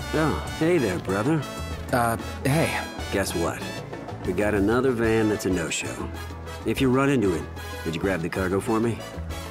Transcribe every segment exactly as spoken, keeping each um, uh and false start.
Oh, hey there, brother. Uh, hey. Guess what? We got another van that's a no-show. If you run into it, would you grab the cargo for me?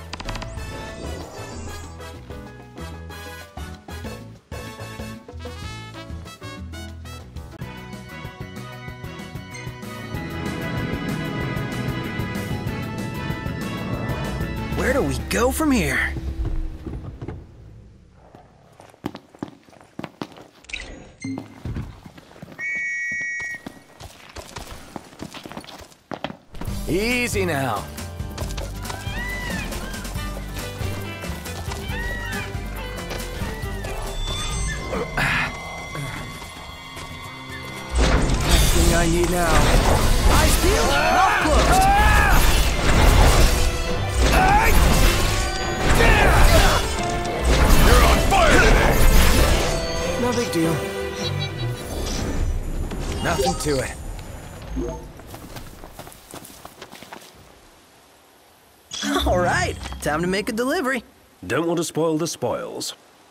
Where do we go from here? Easy now. Next thing I need now. Eyes peeled, mouth closed. You're on fire today! No big deal. Nothing to it. All right, time to make a delivery. Don't want to spoil the spoils.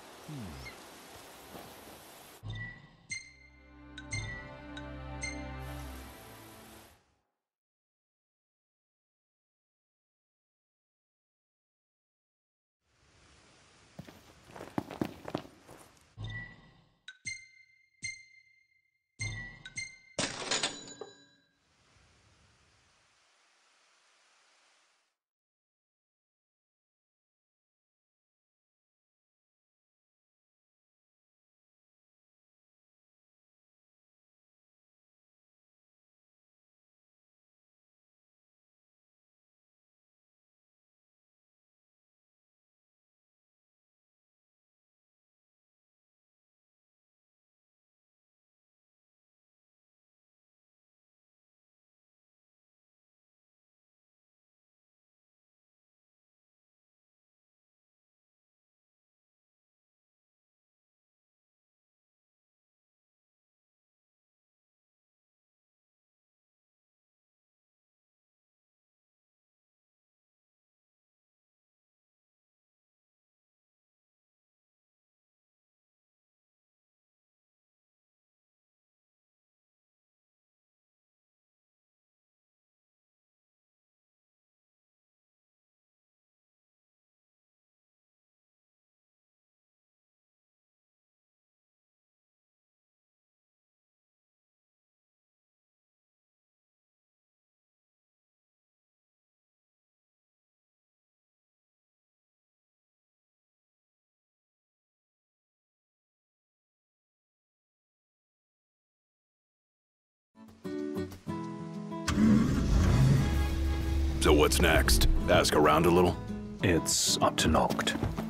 So what's next? Ask around a little? It's up to Noct.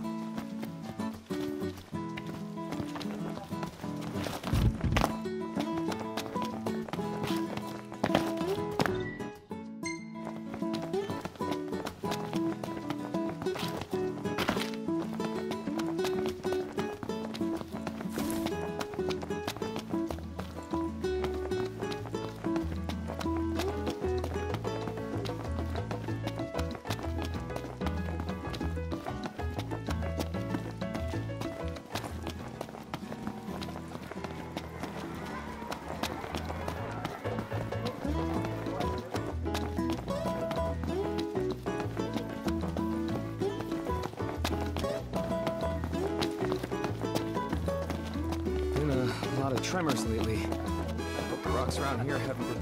A lot of tremors lately. Hope the rocks around here haven't been...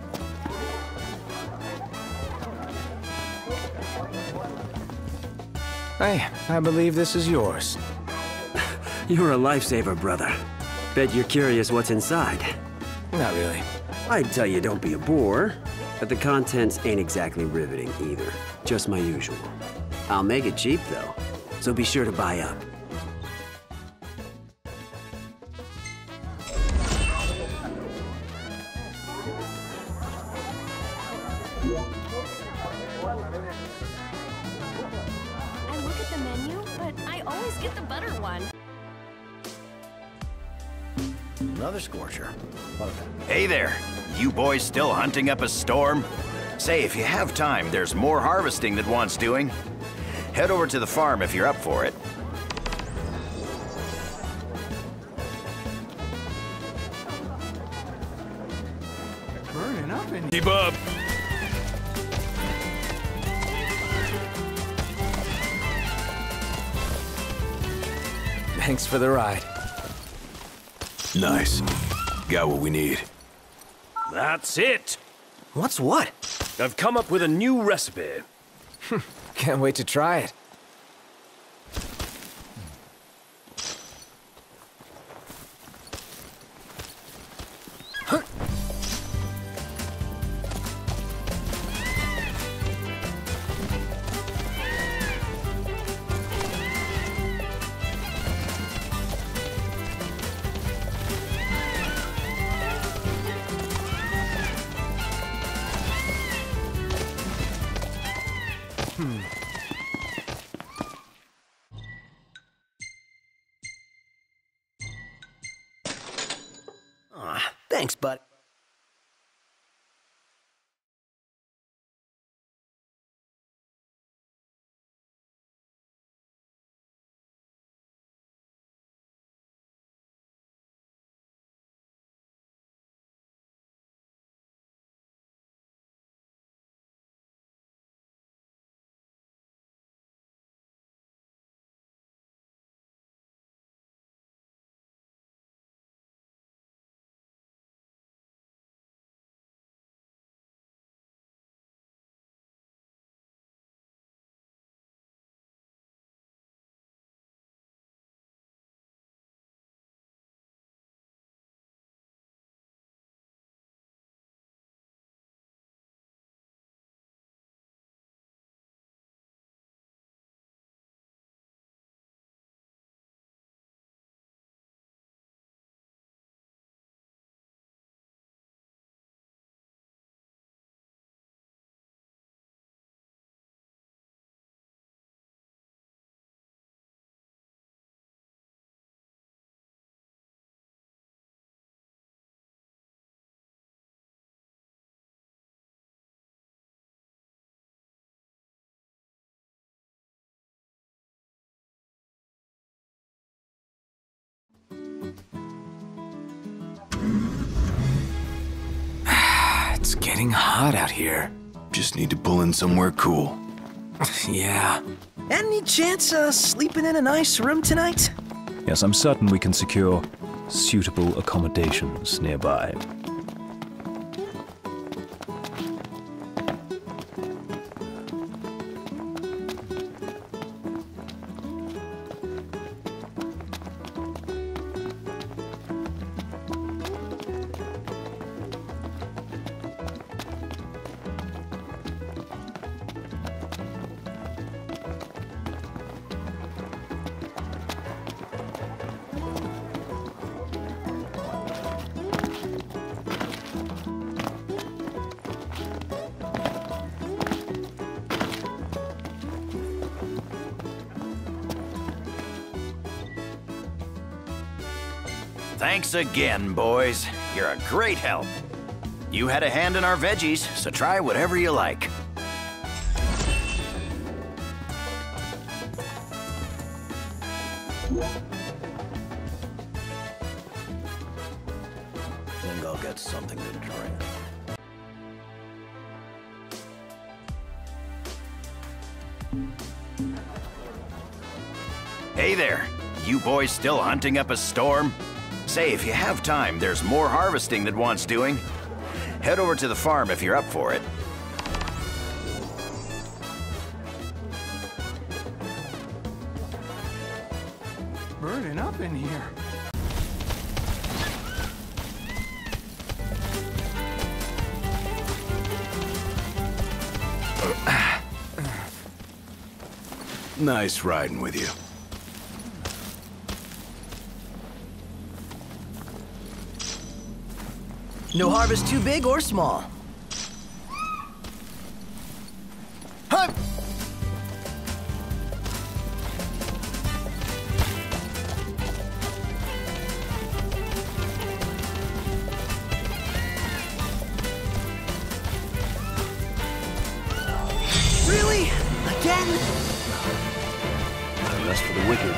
Hey, I believe this is yours. You're a lifesaver, brother. Bet you're curious what's inside. Not really. I'd tell you don't be a bore, but the contents ain't exactly riveting either. Just my usual. I'll make it cheap, though, so be sure to buy up. I look at the menu, but I always get the butter one. Another scorcher. Hey there! You boys still hunting up a storm? Say, if you have time, there's more harvesting that wants doing. Head over to the farm if you're up for it. in Keep up. Thanks for the ride. Nice. Got what we need. That's it! What's what? I've come up with a new recipe. Can't wait to try it. Aw, thanks, bud. It's getting hot out here. Just need to pull in somewhere cool. Yeah. Any chance uh, sleeping in a nice room tonight? Yes, I'm certain we can secure suitable accommodations nearby. Thanks again, boys. You're a great help. You had a hand in our veggies, so try whatever you like. Think I'll get something to drink. Hey there. You boys still hunting up a storm? Say, if you have time, there's more harvesting that wants doing. Head over to the farm if you're up for it. Burning up in here. Nice riding with you. No harvest too big or small. Hunt! Really? Again? That's for the wicked.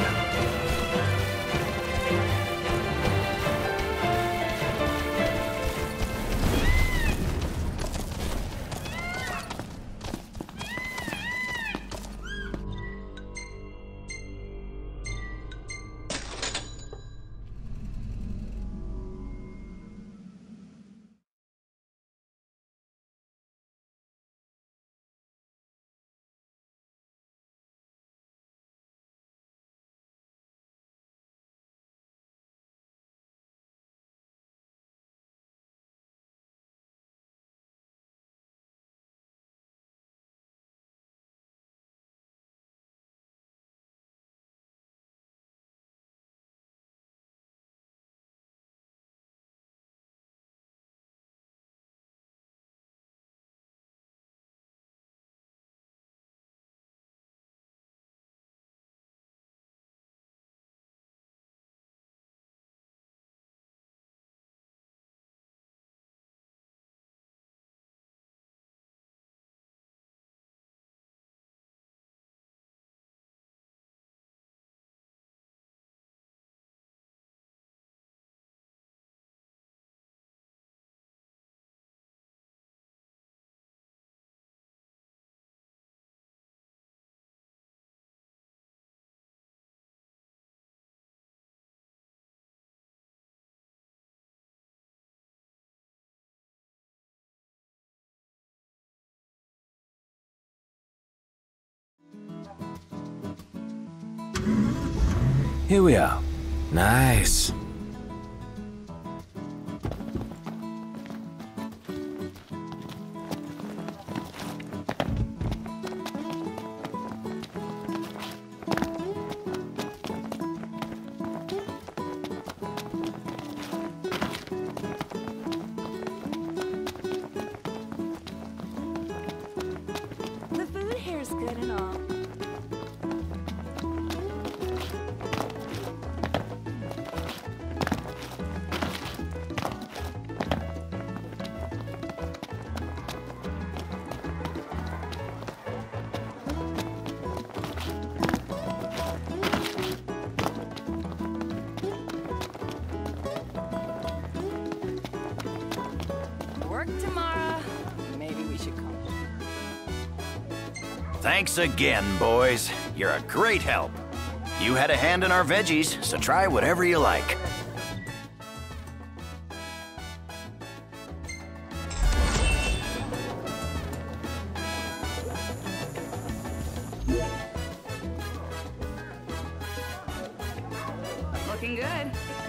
Here we are. Nice. The food here's good and all. Work tomorrow. Maybe we should come. Thanks again, boys. You're a great help. You had a hand in our veggies, so try whatever you like. Looking good.